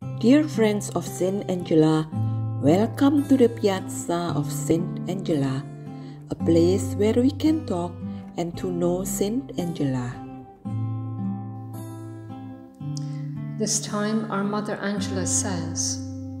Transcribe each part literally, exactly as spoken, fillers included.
Dear friends of Saint Angela, welcome to the Piazza of Saint Angela, a place where we can talk and to know Saint Angela. This time our Mother Angela says,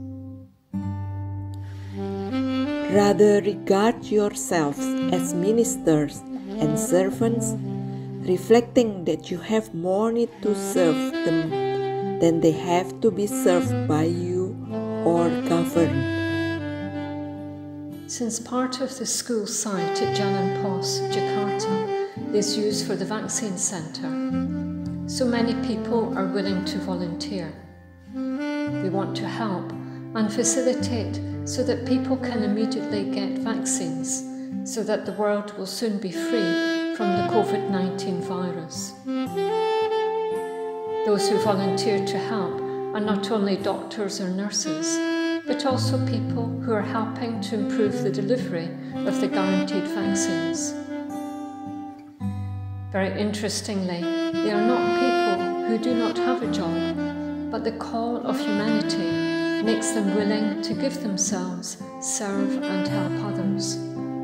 Rather regard yourselves as ministers and servants, reflecting that you have more need to serve them than they have to be served by you or governed. Since part of the school site at Jalan Pos, Jakarta, is used for the vaccine centre, so many people are willing to volunteer. We want to help and facilitate so that people can immediately get vaccines, so that the world will soon be free from the COVID nineteen virus. Those who volunteer to help are not only doctors or nurses, but also people who are helping to improve the delivery of the guaranteed vaccines. Very interestingly, they are not people who do not have a job, but the call of humanity makes them willing to give themselves, serve and help others.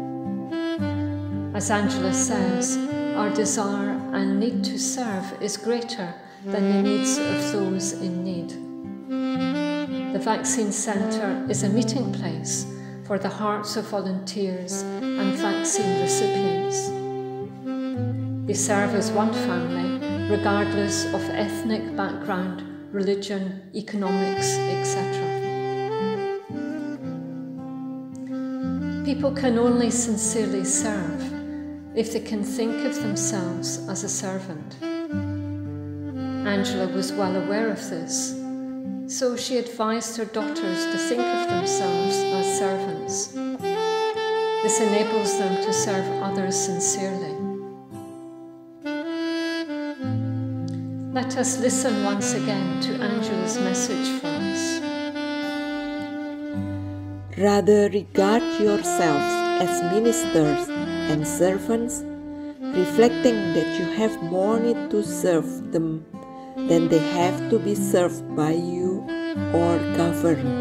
As Angela says, our desire and need to serve is greater than the needs of those in need. The vaccine centre is a meeting place for the hearts of volunteers and vaccine recipients. They serve as one family, regardless of ethnic background, religion, economics, et cetera. People can only sincerely serve if they can think of themselves as a servant. Angela was well aware of this, so she advised her daughters to think of themselves as servants. This enables them to serve others sincerely. Let us listen once again to Angela's message for us. Rather regard yourselves as ministers and servants, reflecting that you have more need to serve them than they have to be served by you or governed.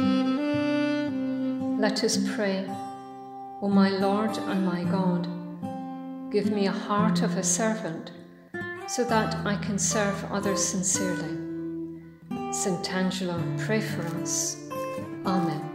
Let us pray. O my Lord and my God, give me a heart of a servant, so that I can serve others sincerely. Saint Angela, pray for us. Amen.